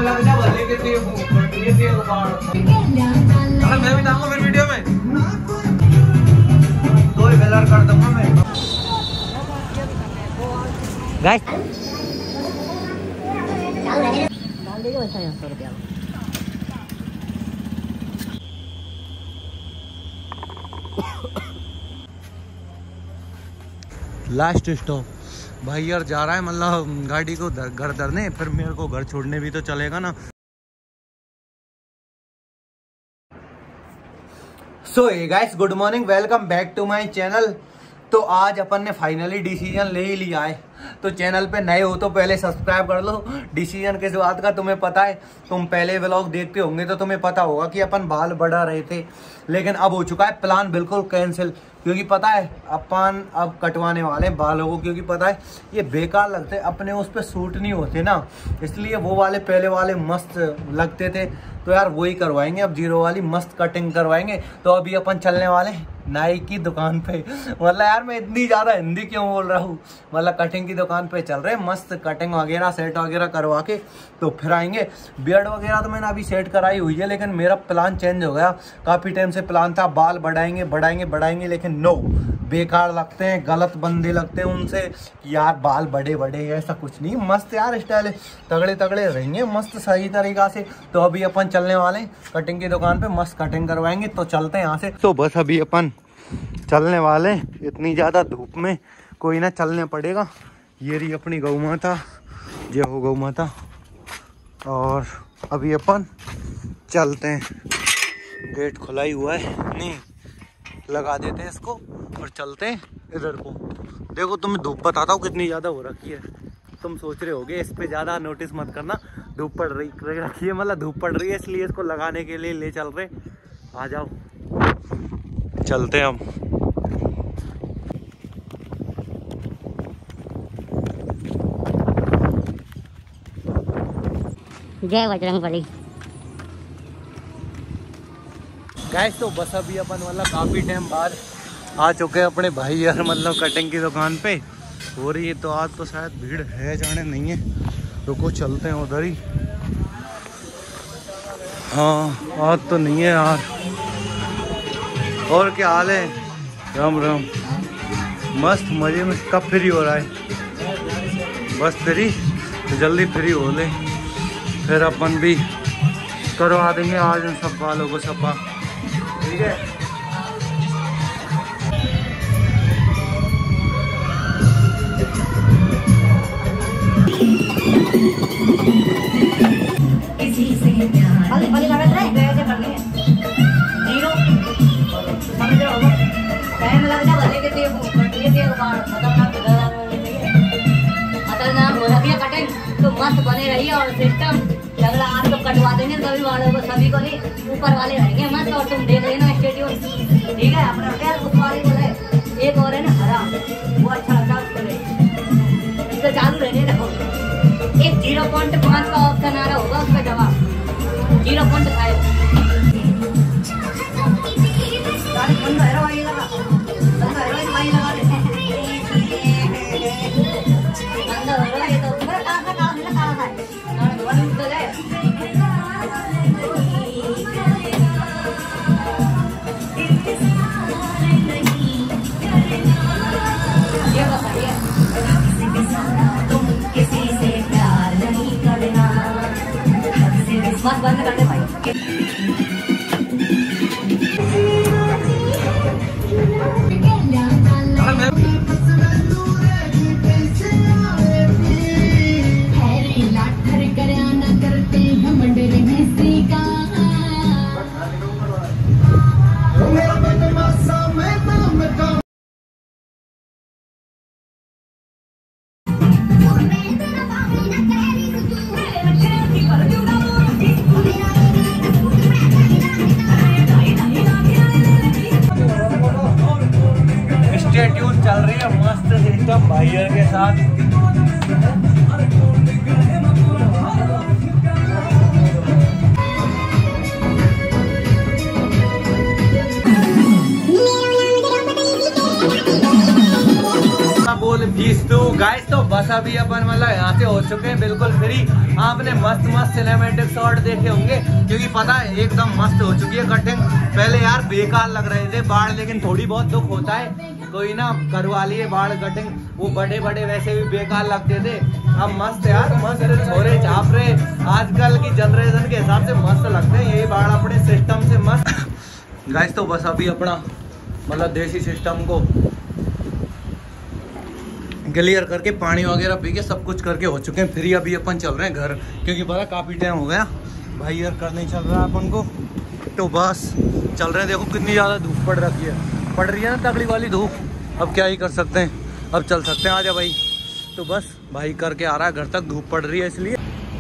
लग जा भले के तेरे मैं भी डालूंगा फिर वीडियो में तो ही कलर कर दूंगा मैं गाइस डाल दीजिए वैसा 100 रुपया लास्ट स्टॉप भाई यार जा रहा है मतलब गाड़ी को घर धरने फिर मेरे को घर छोड़ने भी तो चलेगा ना। So hey guys good morning welcome back to my channel. तो आज अपन ने फाइनली डिसीजन ले ही लिया है। तो चैनल पे नए हो तो पहले सब्सक्राइब कर लो। डिसीजन किस बात का तुम्हें पता है, तुम पहले व्लॉग देखते होंगे तो तुम्हें पता होगा कि अपन बाल बढ़ा रहे थे, लेकिन अब हो चुका है प्लान बिल्कुल कैंसिल। क्योंकि पता है अपन अब कटवाने वाले हैं बालों को, क्योंकि पता है ये बेकार लगते अपने उस पर सूट नहीं होते ना, इसलिए वो वाले पहले वाले मस्त लगते थे। तो यार वही करवाएंगे, अब जीरो वाली मस्त कटिंग करवाएंगे। तो अभी अपन चलने वाले नाई की दुकान पे। मतलब यार मैं इतनी ज़्यादा हिंदी क्यों बोल रहा हूँ, मतलब कटिंग की दुकान पे चल रहे हैं, मस्त कटिंग वगैरह सेट वगैरह करवा के तो फिर आएंगे। बियर्ड वगैरह तो मैंने अभी सेट कराई हुई है, लेकिन मेरा प्लान चेंज हो गया। काफ़ी टाइम से प्लान था बाल बढ़ाएंगे बढ़ाएंगे बढ़ाएंगे, लेकिन नो, बेकार लगते हैं, गलत बंदे लगते हैं उनसे यार बाल बड़े बड़े, ऐसा कुछ नहीं, मस्त यार स्टाइल तगड़े तगड़े रहेंगे मस्त सही तरीका से। तो अभी अपन चलने वाले हैं कटिंग की दुकान पे, मस्त कटिंग करवाएंगे। तो चलते हैं यहाँ से। तो बस अभी अपन चलने वाले, इतनी ज़्यादा धूप में कोई ना चलने पड़ेगा। ये रही अपनी गौ माता, जय हो गौ माता। और अभी अपन चलते हैं, गेट खुला ही हुआ है, नहीं लगा देते हैं इसको और चलते हैं इधर को। देखो तुम्हें धूप बताता हूँ कितनी ज़्यादा हो रखी है। तुम सोच रहे होगे इस पे ज़्यादा नोटिस मत करना, धूप पड़ रही है, मतलब धूप पड़ रही है इसलिए इसको लगाने के लिए ले चल रहे। आ जाओ चलते हैं हम। जय बजरंगबली। गाइस तो बस अभी अपन मतलब काफ़ी टाइम बाद आ चुके हैं अपने भाई यार मतलब कटिंग की दुकान पे हो रही है। तो आज तो शायद भीड़ है, जाने नहीं है, रुको चलते हैं उधर ही। हाँ आज तो नहीं है यार। और क्या हाल है? राम राम। मस्त मजे में, कब फ्री हो रहा है? बस फ्री तो जल्दी फ्री हो ले, फिर अपन भी करवा देंगे आज इन सब बालों को सफा, ठीक है। तो मस्त बने रही और सिस्टम अगला आज तो कटवा देंगे सभी वालों को, सभी को नहीं, ऊपर वाले रहेंगे मस्त। और तुम देख लेना स्टेडियम, ठीक है अपना क्या उस वाले को है। एक और है ना हरा, वो अच्छा लगता है उसको, तो चालू रहने दो। एक 0.5 का ऑप्शन आ रहा होगा उस पर दबा, 0.5 बस बंद कर दे भाई। बस अभी अपन मतलब यहाँ से हो चुके हैं बिल्कुल फ्री। आपने मस्त मस्त सिनेमैटिक शॉट देखे होंगे, क्योंकि पता है एकदम मस्त हो चुकी है कटिंग। पहले यार बेकार लग रहे थे बाढ़, लेकिन थोड़ी बहुत दुख होता है, कोई ना करवा लिए बाढ़ कटिंग। वो बड़े बड़े वैसे भी बेकार लगते थे, अब मस्त यार, मस्त छोरे छाप रहे आजकल की जनरेशन के हिसाब से मस्त लगते हैं। यही बाढ़ अपने सिस्टम से मस्त। गाइस तो बस अभी अपना मतलब देसी सिस्टम को क्लियर करके पानी वगैरह पी के सब कुछ करके हो चुके हैं फ्री। अभी अपन चल रहे हैं घर, क्योंकि पता काफ़ी टाइम हो गया भाई यार करने चल रहा है अपन को, तो बस चल रहे हैं। देखो कितनी ज़्यादा धूप पड़ रही है ना, तगड़ी वाली धूप। अब क्या ही कर सकते हैं, अब चल सकते हैं, आजा भाई। तो बस भाई करके आ रहा है घर तक, धूप पड़ रही है इसलिए।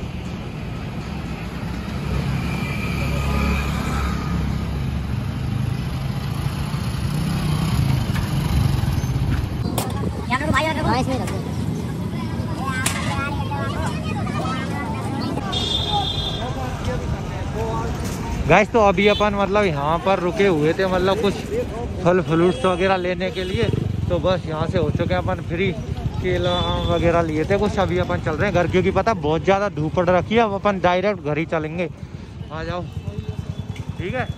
गाइस तो अभी अपन मतलब यहाँ पर रुके हुए थे, मतलब कुछ फल फ्रूट्स वगैरह लेने के लिए, तो बस यहाँ से हो चुके हैं अपन फ्री। केला वगैरह लिए थे कुछ, अभी अपन चल रहे हैं घर, क्योंकि पता बहुत ज़्यादा धूप पड़ रखी है। अब अपन डायरेक्ट घर ही चलेंगे, आ जाओ ठीक है।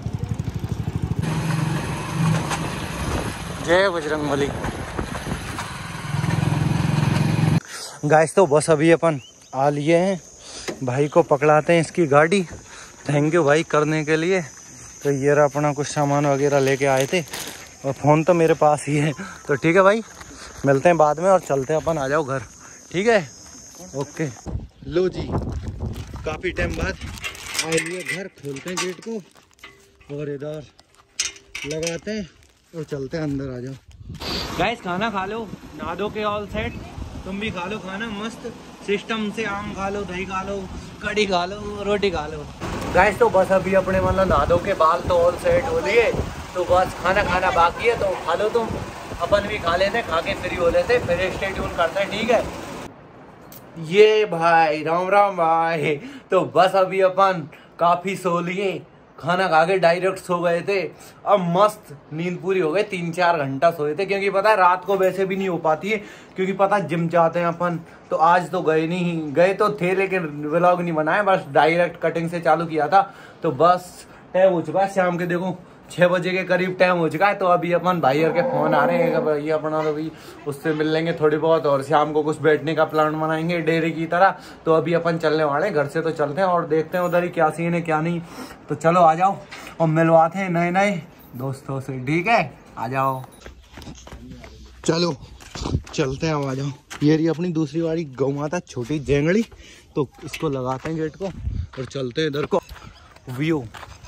जय बजरंगबली। गाइस तो बस अभी अपन आ लिए हैं, भाई को पकड़ाते हैं इसकी गाड़ी। थैंक यू भाई करने के लिए। तो ये रहा अपना कुछ सामान वगैरह लेके आए थे, और फ़ोन तो मेरे पास ही है। तो ठीक है भाई, मिलते हैं बाद में और चलते हैं अपन, आ जाओ घर ठीक है। ओके लो जी, काफ़ी टाइम बाद आए लिए घर। खोलते हैं गेट को और इधर लगाते हैं और चलते हैं अंदर, आ जाओ। गाइस खाना खा लो, नहा धो के ऑल सेट। तुम भी खा लो खाना मस्त सिस्टम से, आम खा लो, दही खा लो, कड़ी खा लो, रोटी खा लो। गाइस तो बस अभी अपने मतलब नहा धो के बाल तो ऑल सेट हो लिए, तो बस खाना खाना बाकी है, तो खा लो तुम, अपन भी खा लेते, खा के फ्री हो लेते, फिर स्टे ट्यून करते हैं ठीक है। ये भाई राम राम भाई। तो बस अभी अपन काफ़ी सो लिए, खाना खा के डायरेक्ट सो गए थे। अब मस्त नींद पूरी हो गई, 3-4 घंटा सोए थे, क्योंकि पता है रात को वैसे भी नहीं हो पाती है, क्योंकि पता जिम जाते हैं अपन। तो आज तो गए तो थे, लेकिन व्लॉग नहीं बनाए, बस डायरेक्ट कटिंग से चालू किया था। तो बस टाइम हो चुका है शाम के, देखो 6 बजे के करीब टाइम हो चुका है। तो अभी अपन भाई के फ़ोन आ रहे हैं, ये अपना तो भी उससे मिल लेंगे थोड़ी बहुत, और शाम को कुछ बैठने का प्लान बनाएंगे डेरी की तरह। तो अभी अपन चलने वाले हैं, घर से तो चलते हैं और देखते हैं उधर ही क्या सीन है क्या नहीं। तो चलो आ जाओ और मिलवाते हैं नए नए दोस्तों से ठीक है, आ जाओ। चलो चलते हैं, आ जाओ। ये रही अपनी दूसरी वाली गौ माता छोटी जेंगड़ी, तो इसको लगाते हैं गेट को और चलते हैं इधर को व्यू।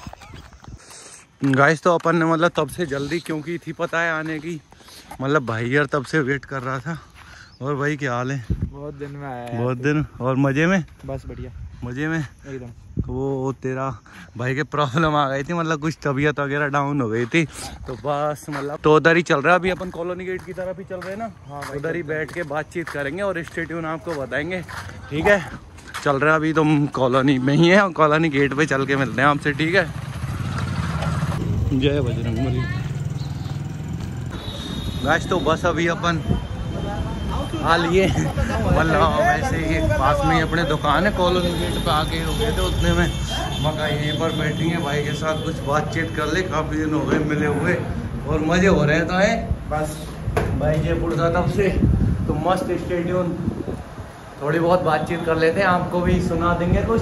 गाइस तो अपन ने मतलब तब से जल्दी क्योंकि थी पता है आने की, मतलब भाई यार तब से वेट कर रहा था। और भाई क्या हाल है? बहुत दिन में आया, बहुत दिन। और मजे में? बस बढ़िया, मजे में एकदम। वो तेरा भाई के प्रॉब्लम आ गई थी, मतलब कुछ तबीयत वगैरह डाउन हो गई थी, तो बस मतलब तो उधर ही चल रहा है। अभी अपन कॉलोनी गेट की तरफ ही चल रहे हैं ना, हाँ उधर ही बैठ के बातचीत करेंगे और स्टे ट्यून आपको बताएंगे ठीक है। चल रहा है अभी तुम कॉलोनी में ही है, और कॉलोनी गेट पे चल के मिलते हैं आपसे ठीक है। जय बजरंगबली। गाइस तो बस अभी अपन आ लिए, मतलब वैसे ही पास में ही अपने दुकान है, कॉलोनी गेट पे आके हो गए थे उतने में। मका यहीं पर बैठी है भाई के साथ कुछ बातचीत कर ले, काफ़ी दिन हो गए मिले हुए और मज़े हो रहे तो है। बस भाई जयपुर था तब से, तो मस्त स्टे ट्यून, थोड़ी बहुत बातचीत कर लेते हैं, आपको भी सुना देंगे कुछ।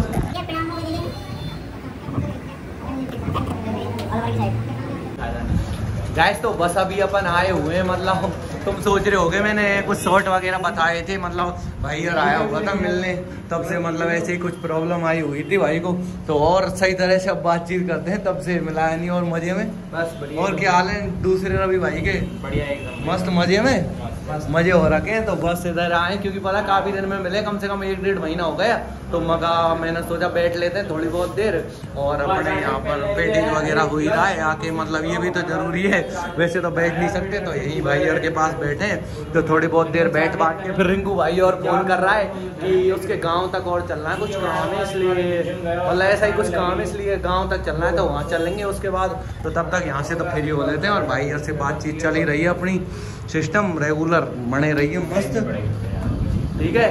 गाइस तो बस अभी अपन आए हुए हैं, मतलब तुम सोच रहे होगे मैंने कुछ शॉर्ट वगैरह बताए थे, मतलब भाई यार आया हुआ था मिलने, तब से मतलब ऐसे ही कुछ प्रॉब्लम आई हुई थी भाई को, तो और सही तरह से अब बातचीत करते हैं, तब से मिलाया नहीं और मजे में। बस बढ़िया। और क्या हाल है दूसरे रवि भाई के? बढ़िया एकदम मस्त मजे में, मजे हो रखे हैं। तो बस इधर आए क्योंकि पता काफ़ी दिन में मिले, कम से कम 1-1.5 महीना हो गया, तो मगा मैंने सोचा बैठ लेते हैं थोड़ी बहुत देर, और अपने यहाँ पर पेटिंग वगैरह हुई रहा है आके, मतलब ये भी तो ज़रूरी है, वैसे तो बैठ नहीं सकते, तो यही भाई यार के पास बैठे तो थोड़ी बहुत देर बैठ बांट के। फिर रिंकू भाई और फोन कर रहा है कि उसके गांव तक और चलना है, कुछ काम है इसलिए, मतलब ऐसा ही कुछ काम है इसलिए गांव तक चलना है, तो वहाँ चलेंगे उसके बाद। तो तब तक यहाँ से तो फ्री हो लेते हैं, और भाई यार से बातचीत चल ही रही है अपनी, सिस्टम रेगुलर बने रही है मस्त। ठीक है।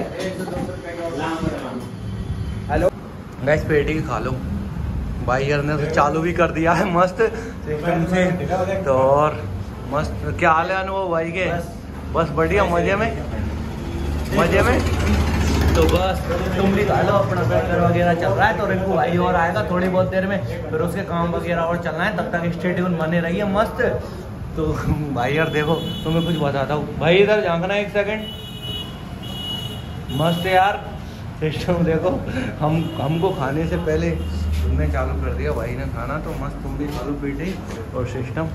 हेलो गाइस, पेटी खा लो। भाई यार ने तो चालू भी कर दिया है मस्त सिस्टम से। तो और मस्त क्या हाल है अनुभव भाई के? बस बढ़िया, मजे में मजे में। तो बस तुम भी खा लो, अपना बर्गर वगैरह चल रहा है। तो रिंकू भाई और आएगा थोड़ी बहुत देर में, फिर उसके काम वगैरह और चलना है। तब तक स्टे ट्यून बने रहिए मस्त। तो भाई यार देखो, तुम्हें कुछ बताता हूँ भाई, इधर झांकना 1 सेकंड। मस्त यार सिस्टम देखो, हमको खाने से पहले तुमने चालू कर दिया भाई ने खाना। तो मस्त तुम भी खा लो पेटी और सिस्टम।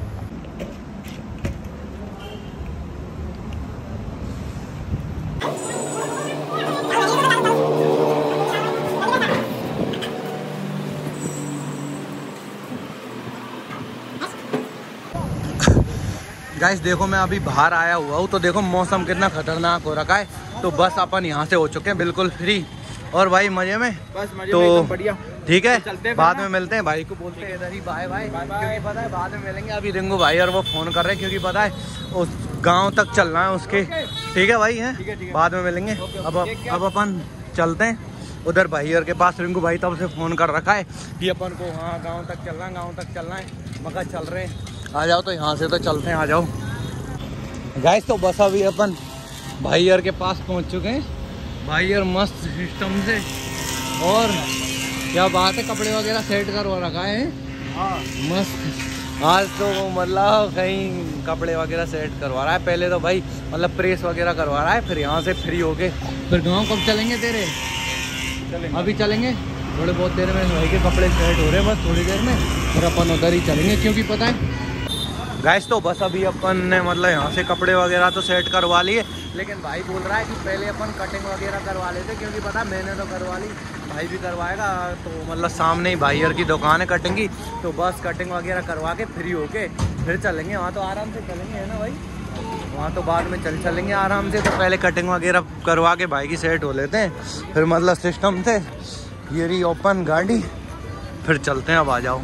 गाइस देखो, मैं अभी बाहर आया हुआ हूँ तो देखो मौसम कितना खतरनाक हो रखा है। तो बस अपन यहाँ से हो चुके हैं बिल्कुल फ्री और भाई मजे में। बस मजे तो में बढ़िया। ठीक है, तो बाद में मिलते हैं। भाई को बोलते हैं इधर ही बाय बाय, क्योंकि पता है बाद में मिलेंगे। अभी रिंगू भाई और वो फोन कर रहे हैं, क्योंकि पता है उस गाँव तक चलना है उसके। ठीक है भाई, है बाद में मिलेंगे। अब अपन चलते हैं उधर भाई और के पास। रिंकू भाई तब से फ़ोन कर रखा है कि अपन को हाँ गांव तक चलना है, गांव तक चलना है। मगर चल रहे हैं, आ जाओ। तो यहाँ से तो चलते हैं, आ जाओ गाइस। तो बस अभी अपन भाई यार के पास पहुँच चुके हैं। भाई यार मस्त सिस्टम से, और क्या बात है, कपड़े वगैरह सेट करवा रखा है। हाँ मस्त। आज तो मतलब कहीं कपड़े वगैरह सेट करवा रहा है। पहले तो भाई मतलब प्रेस वगैरह करवा रहा है, फिर यहाँ से फ्री होके फिर गाँव कब चलेंगे तेरे? अभी चलेंगे थोड़े बहुत देर में। भाई के कपड़े सेट हो रहे हैं बस थोड़ी देर में, फिर अपन उधर ही चलेंगे। क्योंकि पता है गाइस, तो बस अभी अपन ने मतलब यहाँ से कपड़े वगैरह तो सेट करवा लिए, लेकिन भाई बोल रहा है कि पहले अपन कटिंग वगैरह करवा लेते। क्योंकि पता है मैंने तो करवा ली, भाई भी करवाएगा। तो मतलब सामने ही भाई यार की दुकान है कटिंग की। तो बस कटिंग वगैरह करवा के फ्री होके फिर चलेंगे। वहाँ तो आराम से चलेंगे, है ना भाई? वहाँ तो बाद में चलेंगे आराम से। तो पहले कटिंग वगैरह करवा के भाई की सेट हो लेते हैं, फिर मतलब सिस्टम से ये रही ओपन गाड़ी, फिर चलते हैं। अब आ जाओ।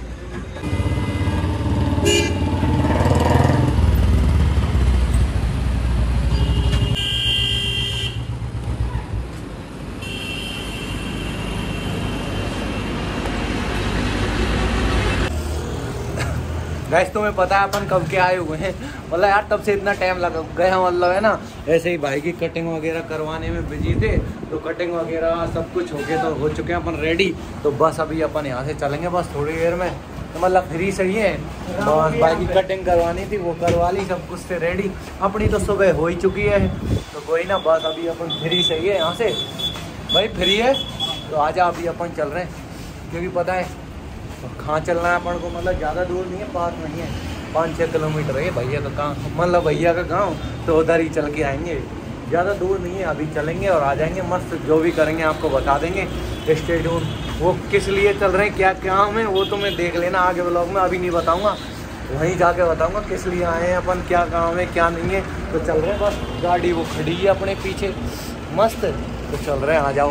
गाइस तुम्हें पता है अपन कब के आए हुए हैं? मतलब यार तब से इतना टाइम लग गया, मतलब है ना, ऐसे ही भाई की कटिंग वगैरह करवाने में बिजी थे। तो कटिंग वगैरह सब कुछ हो गया, तो हो चुके हैं अपन रेडी। तो बस अभी अपन यहाँ से चलेंगे बस थोड़ी देर में। तो मतलब फ्री सही है। तो भाई की कटिंग करवानी थी, वो करवा ली, सब कुछ से रेडी। अपनी तो सुबह हो ही चुकी है, तो कोई ना, बस अभी अपन फ्री सही है यहाँ से। भाई फ्री है तो आजा, अभी अपन चल रहे हैं। क्योंकि पता है कहाँ चलना है अपन को, मतलब ज़्यादा दूर नहीं है, पास नहीं है, 5-6 किलोमीटर है भैया का गाँव, मतलब भैया का गाँव। तो उधर ही चल के आएंगे, ज़्यादा दूर नहीं है। अभी चलेंगे और आ जाएंगे मस्त। जो भी करेंगे आपको बता देंगे। Stay tune. वो किस लिए चल रहे हैं, क्या काम है, वो तो मैं देख लेना आगे ब्लॉग में, अभी नहीं बताऊँगा, वहीं जाके बताऊँगा किस लिए आए हैं अपन, क्या काम है क्या नहीं है। तो चल रहे हैं बस। गाड़ी वो खड़ी है अपने पीछे मस्त, तो चल रहे हैं, आ जाओ।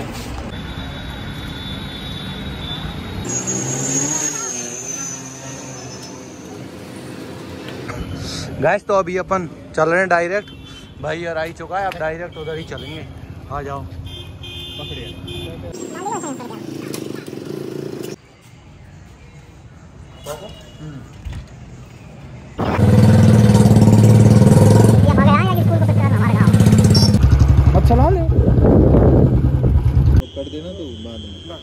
गाइस तो अभी अपन चल रहे हैं डायरेक्ट। भाई यार आ ही चुका है, अब डायरेक्ट उधर ही चलेंगे। आ जाओ। अब चला ले, कर देना तो बाद में।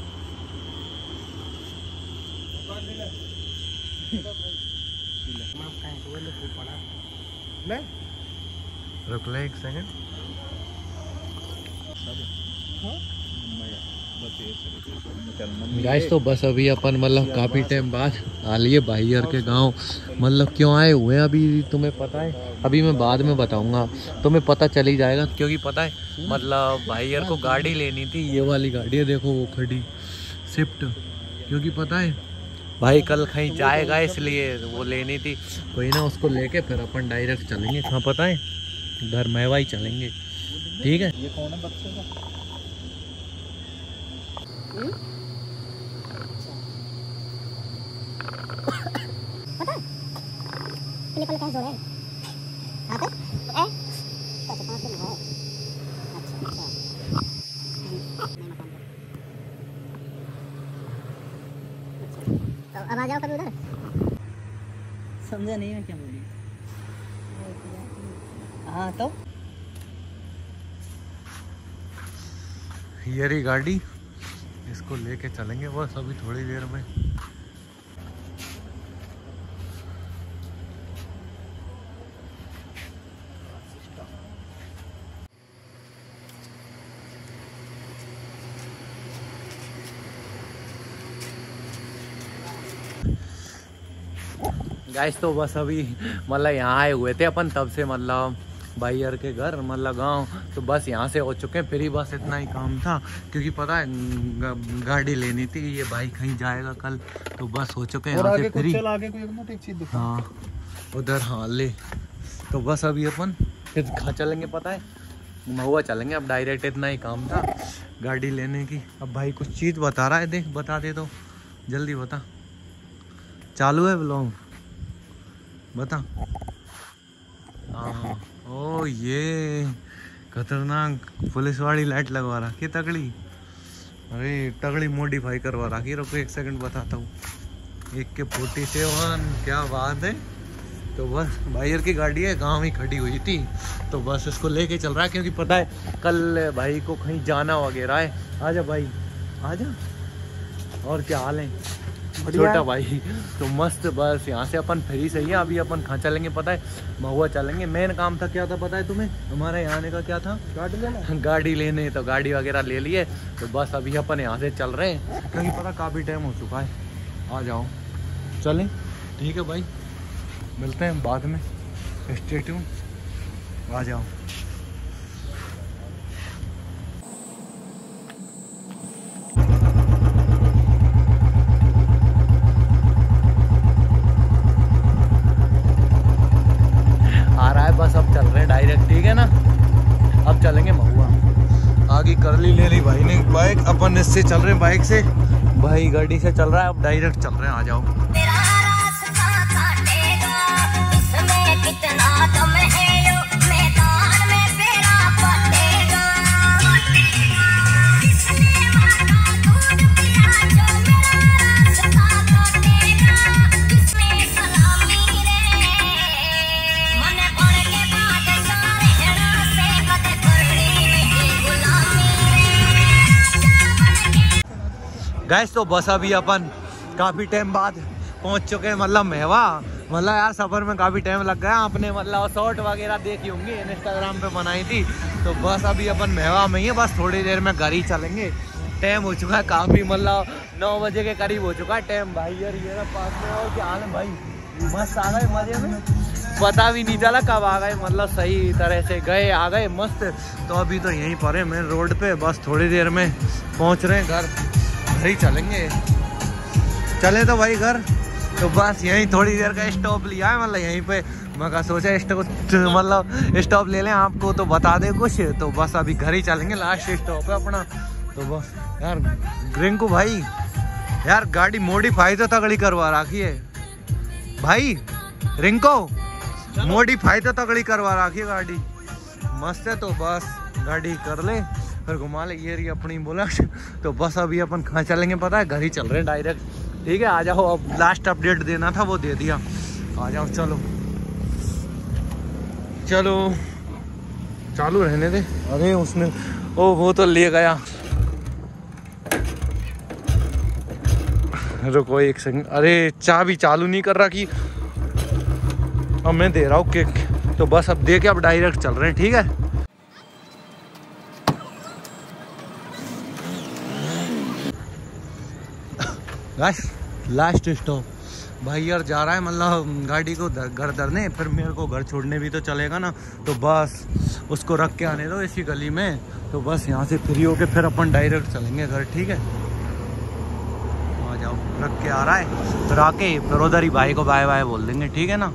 रुक ले 1 सेकंड। गाइस तो बस अभी अपन मतलब काफ़ी टाइम बाद आ लिए भाई यार के गांव। मतलब क्यों आए हुए हैं अभी तुम्हें पता है? अभी मैं बाद में बताऊंगा, तुम्हें पता चल ही जाएगा। क्योंकि पता है मतलब भाई यार को गाड़ी लेनी थी, ये वाली गाड़ी है देखो वो खड़ी स्विफ्ट। क्योंकि पता है भाई कल कहीं जाएगा, इसलिए वो लेनी थी। कोई ना, उसको लेके फिर अपन डायरेक्ट चलेंगे। कहाँ पता है? घर मेवा ही चलेंगे। ठीक है। ये कौन है बच्चे का? पता है? अब आ जाओ कभी उधर। समझा नहीं मैं क्या बोली। हाँ तो ये रही गाड़ी, इसको लेके चलेंगे बस अभी थोड़ी देर में। गाइस तो बस अभी मतलब यहाँ आए हुए थे अपन, तब से मतलब भाई यार के घर मतलब गांव, तो बस यहाँ से हो चुके हैं। फिर ही बस इतना ही काम था, क्योंकि पता है गाड़ी लेनी थी, ये भाई कहीं जाएगा कल, तो बस हो चुके हैं यहाँ से फ्री। हाँ उधर, हाँ ले, तो बस अभी अपन फिर कहाँ चलेंगे पता है, महुआ चलेंगे अब डायरेक्ट। इतना ही काम था गाड़ी लेने की। अब भाई कुछ चीज़ बता रहा है, देख बता दे तो जल्दी बता। चालू है ब्लॉग, बता। हाँ ओ ये खतरनाक पुलिस वाली लाइट लगवा रखी तगड़ी, अरे तगड़ी मॉडिफाई करवा रखी। रुको एक सेकंड बताता हूँ। 1K47, क्या बात है। तो बस भाईयर की गाड़ी है, गांव ही खड़ी हुई थी, तो बस इसको लेके चल रहा है, क्योंकि पता है कल भाई को कहीं जाना वगैरह है। आजा भाई आजा, और क्या हाल है छोटा भाई। तो मस्त, बस यहाँ से अपन फ्री सही है। अभी अपन कहाँ चलेंगे पता है, महुआ चलेंगे। मेन काम था क्या था पता है तुम्हें, हमारे यहाँ आने का क्या था, गाड़ी लेना, गाड़ी लेने। तो गाड़ी वगैरह ले लिए, तो बस अभी अपन यहाँ से चल रहे हैं, क्योंकि पता काफ़ी टाइम हो चुका है। आ जाओ चलें, ठीक है भाई, मिलते हैं बाद में, स्टे ट्यून, आ जाओ। बस अब चल रहे हैं डायरेक्ट, ठीक है ना। अब चलेंगे महुआ। आगे कर ले ली भाई ने बाइक, अपन इससे चल रहे हैं बाइक से, भाई गाड़ी से चल रहा है। अब डायरेक्ट चल रहे हैं, आ जाओ। गैस तो बस अभी अपन काफ़ी टाइम बाद पहुंच चुके हैं मतलब मेवा। मतलब यार सफ़र में काफ़ी टाइम लग गया। आपने मतलब शॉर्ट वगैरह देखी होंगी, इंस्टाग्राम पे बनाई थी। तो बस अभी अपन मेवा में ही है, बस थोड़ी देर में घर ही चलेंगे। टाइम हो चुका है काफ़ी, मतलब 9 बजे के करीब हो चुका है टाइम। भाई यार ये ना पास में, और क्या हाल है भाई, मस्त आ गए मजे में, पता भी नहीं चला कब आ गए, मतलब सही तरह से गए आ गए मस्त। तो अभी तो यहीं पर है मेन रोड पे, बस थोड़ी देर में पहुँच रहे हैं घर ही चलेंगे। चले तो भाई घर, तो बस यहीं थोड़ी देर का स्टॉप लिया है, मतलब यहीं पे मैं सोचा मतलब स्टॉप ले लें, आपको तो बता दे कुछ। तो बस अभी घर ही चलेंगे, लास्ट स्टॉप है अपना। तो बस यार रिंकू भाई, यार गाड़ी मॉडिफाई तो तगड़ी करवा रखी है भाई। रिंकू मॉडिफाई तो तगड़ी करवा रखी है गाड़ी, मस्त है। तो बस गाड़ी कर ले, फिर घुमा ले, ये रही अपनी बुलेट। तो बस अभी अपन कहाँ चलेंगे पता है, घर ही चल रहे हैं डायरेक्ट, ठीक है। आ जाओ, अब लास्ट अपडेट देना था वो दे दिया, आ जाओ। चलो चलो चालू रहने दे। अरे उसने वो तो ले गया, रुको एक सेकंड। अरे चाबी चालू नहीं कर रखी, अब मैं दे रहा हूँ किक। तो बस अब दे के अब डायरेक्ट चल रहे हैं, ठीक है। लास्ट स्टॉप भाई यार जा रहा है, मतलब गाड़ी को घर धरने, फिर मेरे को घर छोड़ने भी तो चलेगा ना। तो बस उसको रख के आने दो इसी गली में। तो बस यहाँ से फ्री होके फिर अपन डायरेक्ट चलेंगे घर, ठीक है। आ जाओ, रख के आ रहा है, फिर आके फिर उधर ही भाई को बाय बाय बोल देंगे, ठीक है ना।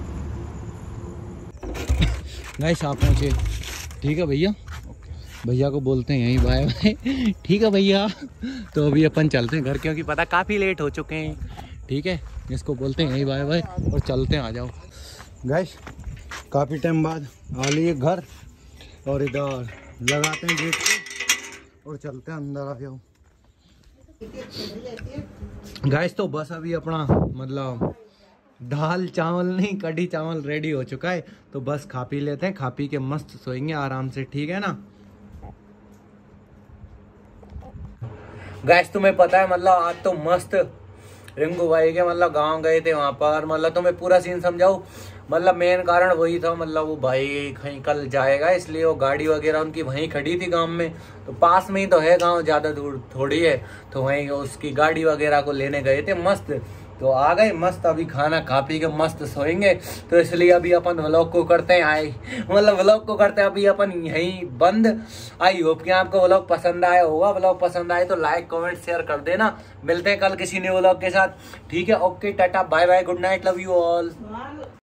गाइस आप पहुँचे, ठीक है भैया, भैया को बोलते हैं यहीं बाय बाय, ठीक है भैया। तो अभी अपन चलते हैं घर, क्योंकि पता काफ़ी लेट हो चुके हैं, ठीक है। इसको बोलते हैं यहीं बाय बाय और चलते हैं, आ जाओ। गाइस काफ़ी टाइम बाद आ लिए घर, और इधर लगाते हैं गेट पे और चलते हैं अंदर, आ जाओ। गाइस तो बस अभी अपना मतलब दाल चावल नहीं कढ़ी चावल रेडी हो चुका है, तो बस खा पी लेते हैं, खा पी के मस्त सोएंगे आराम से, ठीक है ना। गाइस तुम्हें पता है मतलब आज तो मस्त रिंकू भाई के मतलब गांव गए थे, वहां पर मतलब तुम्हें पूरा सीन समझाऊं, मतलब मेन कारण वही था, मतलब वो भाई कहीं कल जाएगा इसलिए वो गाड़ी वगैरह उनकी वहीं खड़ी थी गांव में, तो पास में ही तो है गांव, ज्यादा दूर थोड़ी है, तो वहीं उसकी गाड़ी वगैरह को लेने गए थे मस्त, तो आ गए मस्त, अभी खाना खा पी के मस्त सोएंगे, तो इसलिए अभी अपन व्लॉग को करते हैं मतलब व्लॉग को करते हैं अभी अपन यहीं बंद। आई होप कि आपको व्लॉग पसंद आया होगा, व्लॉग पसंद आए तो लाइक कमेंट शेयर कर देना, मिलते हैं कल किसी न्यू व्लॉग के साथ, ठीक है। Okay tata bye bye good night love you all.